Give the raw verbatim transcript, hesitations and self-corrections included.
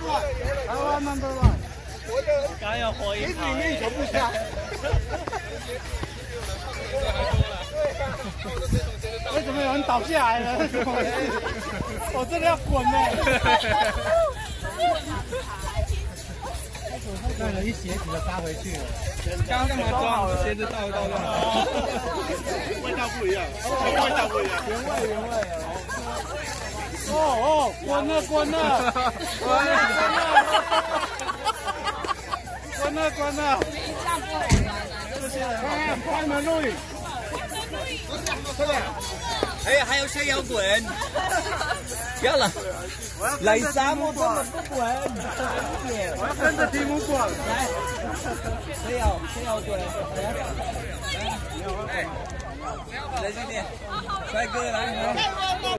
one， 台湾 number one。 刚要火一跑，里面全部下。 为什么有人倒下来了？怎么回事？我真的要滚嘞！那人一鞋子就搭回去了。 刚刚才装，鞋子倒一倒就好。 味道不一样，味道不一样， 原味原味。哦哦，滚了滚了，滚了滚了，滚了滚了。这些人，开门录影。快点！ 哎，还有谁要滚？不要了，来沙漠根本不滚。 我要跟着题目滚。 来，谁要谁要滚？来，来这边，帅哥来来。